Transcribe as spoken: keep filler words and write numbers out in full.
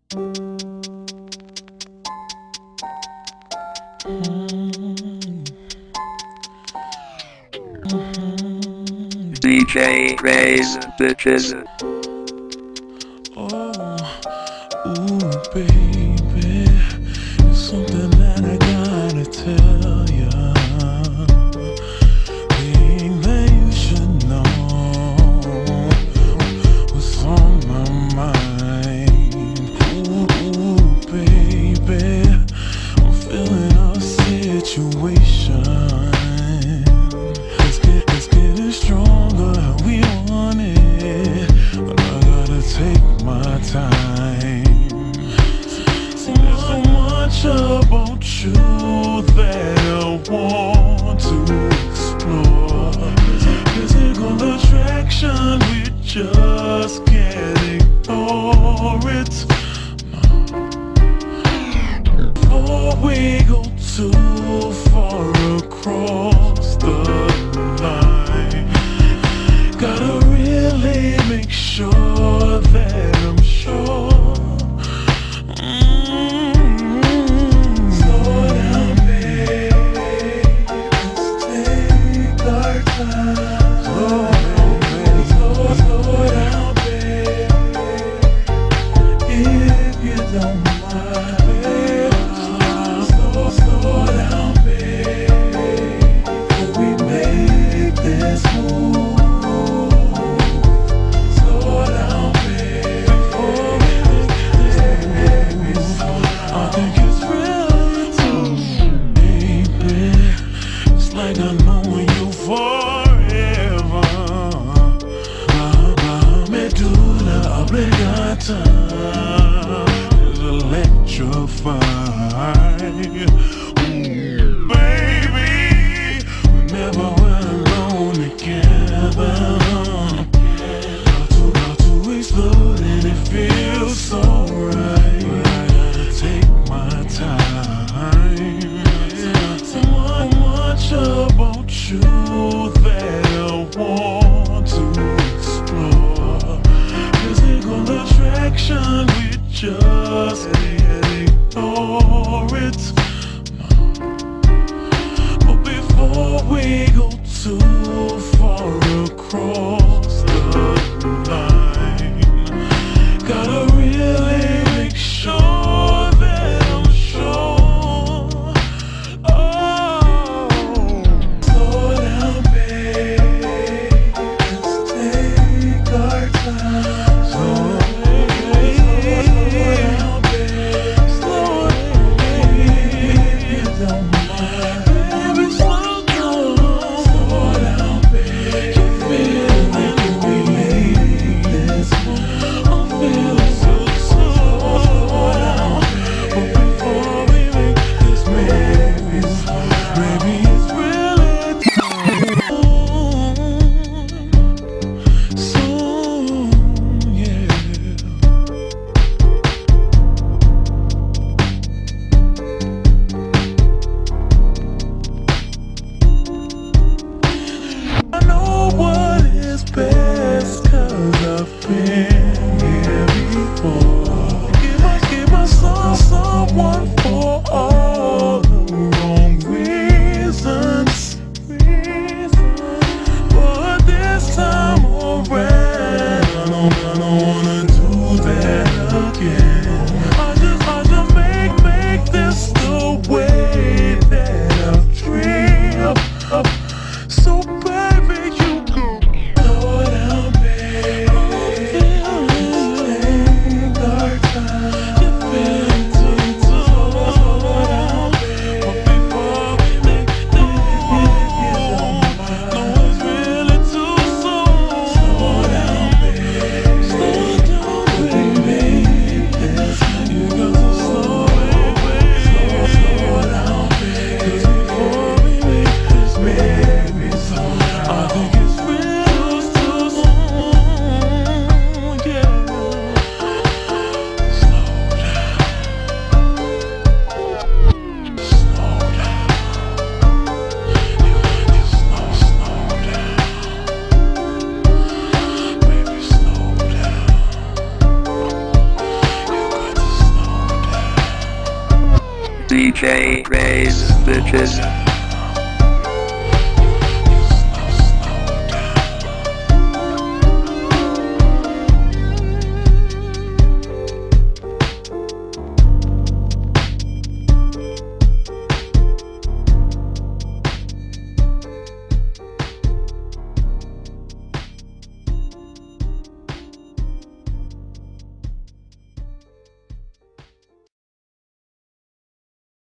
D J Raise Bitches. Oh, ooh, baby, it's something that I gotta tell ya. Thing that you should know what's on my mind. Ooh, ooh, baby, I'm feeling our situation. It's, get, it's getting stronger, we want it, but I gotta take my time. See, there's so much about you that I want to explore. Physical attraction, we just can't ignore it. Before we go too far across the line, gotta really make sure that I'm sure. Mm-hmm. Slow down, babe. Let's take our time. Slow down, babe. Slow, slow down, babe. If you don't mind, babe. Slow, slow, slow down, babe. Before we make D J Raise Bitches.